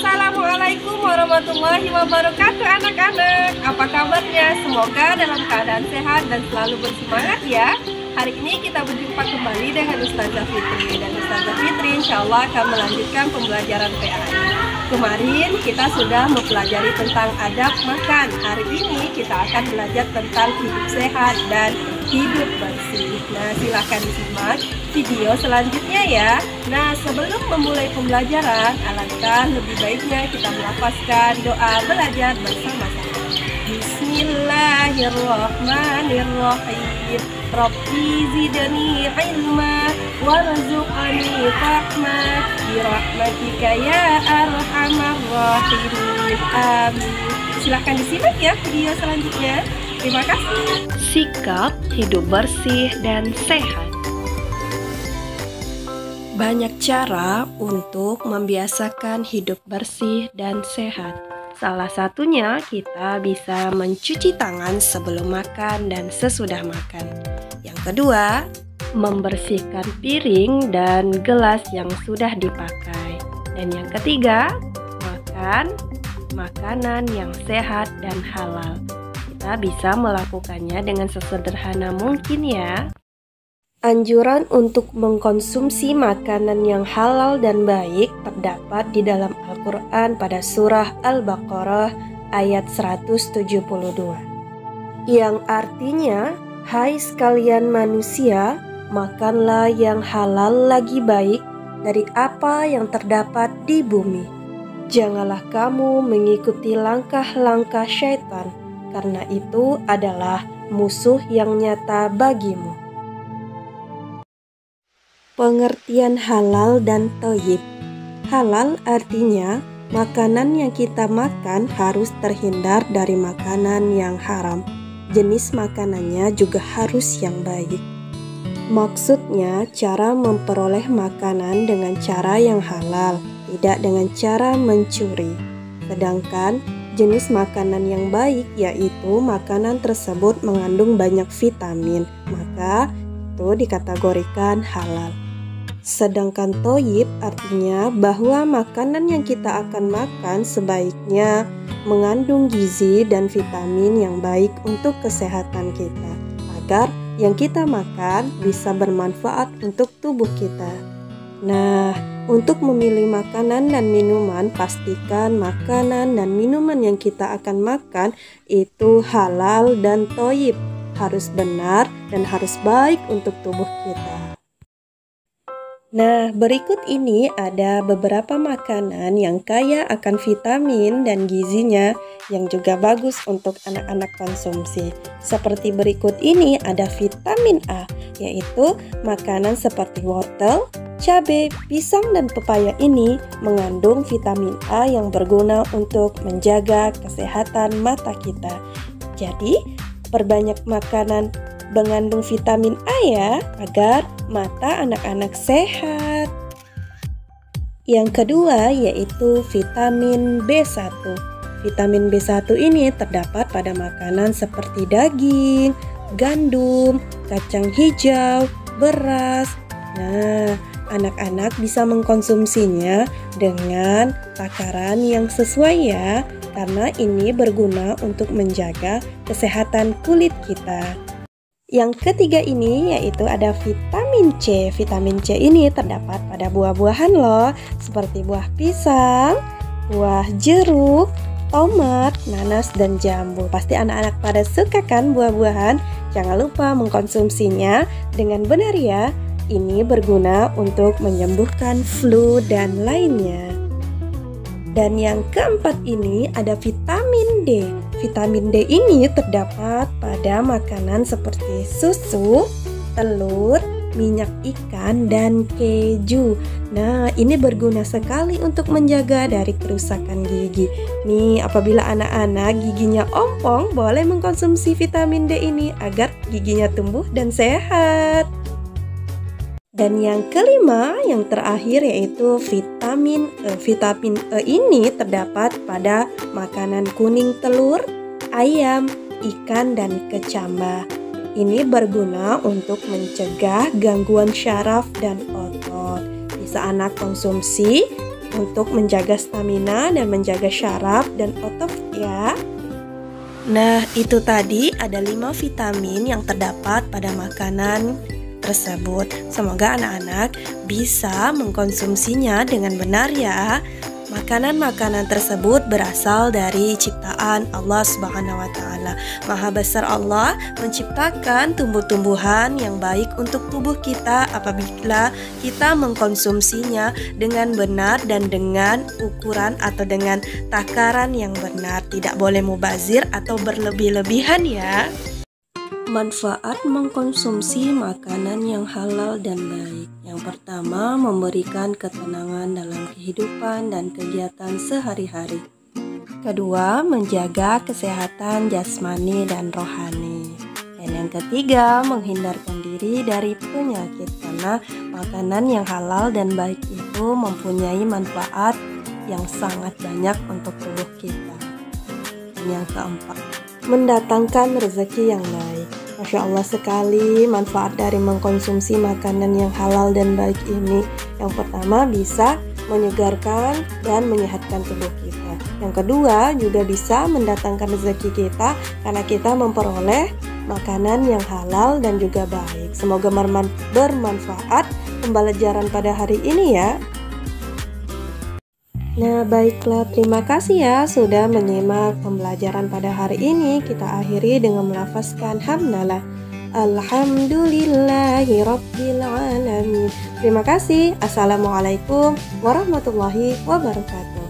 Assalamualaikum warahmatullahi wabarakatuh anak-anak. Apa kabarnya? Semoga dalam keadaan sehat dan selalu bersemangat ya. Hari ini kita berjumpa kembali dengan Ustazah Fitri. Dan Ustazah Fitri insya Allah akan melanjutkan pembelajaran PAI. Kemarin kita sudah mempelajari tentang adab makan. Hari ini kita akan belajar tentang hidup sehat dan hidup bersih. Nah, silahkan disimak video selanjutnya ya. Nah, sebelum memulai pembelajaran, alangkah lebih baiknya kita melafazkan doa belajar bersama-sama. Bismillahirrahmanirrahim. Rabbi zidni ilma warzuqni fahma birahmatika ya arhamar rahimin. Amin. Silahkan disimak ya video selanjutnya. Terima kasih. Sikap hidup bersih dan sehat. Banyak cara untuk membiasakan hidup bersih dan sehat. Salah satunya kita bisa mencuci tangan sebelum makan dan sesudah makan. Yang kedua, membersihkan piring dan gelas yang sudah dipakai. Dan yang ketiga, makan makanan yang sehat dan halal. Kita bisa melakukannya dengan sesederhana mungkin ya. Anjuran untuk mengkonsumsi makanan yang halal dan baik terdapat di dalam Al-Quran pada surah Al-Baqarah ayat 172. Yang artinya, hai sekalian manusia, makanlah yang halal lagi baik dari apa yang terdapat di bumi. Janganlah kamu mengikuti langkah-langkah syaitan, karena itu adalah musuh yang nyata bagimu. Pengertian halal dan thayyib. Halal artinya makanan yang kita makan harus terhindar dari makanan yang haram. Jenis makanannya juga harus yang baik. Maksudnya cara memperoleh makanan dengan cara yang halal, tidak dengan cara mencuri. Sedangkan jenis makanan yang baik yaitu makanan tersebut mengandung banyak vitamin, maka itu dikategorikan halal. Sedangkan thayyib artinya bahwa makanan yang kita akan makan sebaiknya mengandung gizi dan vitamin yang baik untuk kesehatan kita, agar yang kita makan bisa bermanfaat untuk tubuh kita. Nah, untuk memilih makanan dan minuman, pastikan makanan dan minuman yang kita akan makan itu halal dan thayyib, harus benar dan harus baik untuk tubuh kita. Nah, berikut ini ada beberapa makanan yang kaya akan vitamin dan gizinya yang juga bagus untuk anak-anak konsumsi. Seperti berikut ini ada vitamin A, yaitu makanan seperti wortel, cabai, pisang, dan pepaya ini mengandung vitamin A yang berguna untuk menjaga kesehatan mata kita. Jadi, perbanyak makanan mengandung vitamin A ya, agar mata anak-anak sehat. Yang kedua yaitu vitamin B1. Vitamin B1 ini terdapat pada makanan seperti daging, gandum, kacang hijau, beras. Nah, anak-anak bisa mengkonsumsinya dengan takaran yang sesuai ya, karena ini berguna untuk menjaga kesehatan kulit kita. Yang ketiga ini yaitu ada vitamin C. Vitamin C ini terdapat pada buah-buahan loh, seperti buah pisang, buah jeruk, tomat, nanas, dan jambu. Pasti anak-anak pada suka kan buah-buahan? Jangan lupa mengkonsumsinya dengan benar ya. Ini berguna untuk menyembuhkan flu dan lainnya. Dan yang keempat ini ada vitamin D. Vitamin D ini terdapat pada makanan seperti susu, telur, minyak ikan, dan keju. Nah, ini berguna sekali untuk menjaga dari kerusakan gigi. Nih, apabila anak-anak giginya ompong, boleh mengkonsumsi vitamin D ini agar giginya tumbuh dan sehat. Dan yang kelima, yang terakhir yaitu vitamin E. Vitamin E ini terdapat pada makanan kuning telur, ayam, ikan, dan kecambah. Ini berguna untuk mencegah gangguan syaraf dan otot. Bisa anak konsumsi untuk menjaga stamina dan menjaga syaraf dan otot ya. Nah, itu tadi ada 5 vitamin yang terdapat pada makanan tersebut. Semoga anak-anak bisa mengkonsumsinya dengan benar ya. Makanan-makanan tersebut berasal dari ciptaan Allah Subhanahu wa Ta'ala. Maha besar Allah menciptakan tumbuh-tumbuhan yang baik untuk tubuh kita apabila kita mengkonsumsinya dengan benar dan dengan ukuran atau dengan takaran yang benar. Tidak boleh mubazir atau berlebih-lebihan ya. Manfaat mengkonsumsi makanan yang halal dan baik. Yang pertama, memberikan ketenangan dalam kehidupan dan kegiatan sehari-hari. Kedua, menjaga kesehatan jasmani dan rohani. Dan yang ketiga, menghindarkan diri dari penyakit karena makanan yang halal dan baik itu mempunyai manfaat yang sangat banyak untuk tubuh kita. Dan yang keempat, mendatangkan rezeki yang baik. Masya Allah sekali manfaat dari mengkonsumsi makanan yang halal dan baik ini. Yang pertama, bisa menyegarkan dan menyehatkan tubuh kita. Yang kedua, juga bisa mendatangkan rezeki kita karena kita memperoleh makanan yang halal dan juga baik. Semoga bermanfaat pembelajaran pada hari ini ya. Nah, baiklah, terima kasih ya sudah menyimak pembelajaran pada hari ini. Kita akhiri dengan melafazkan hamdalah. Alhamdulillahi Rabbil Alamin. Terima kasih. Assalamualaikum warahmatullahi wabarakatuh.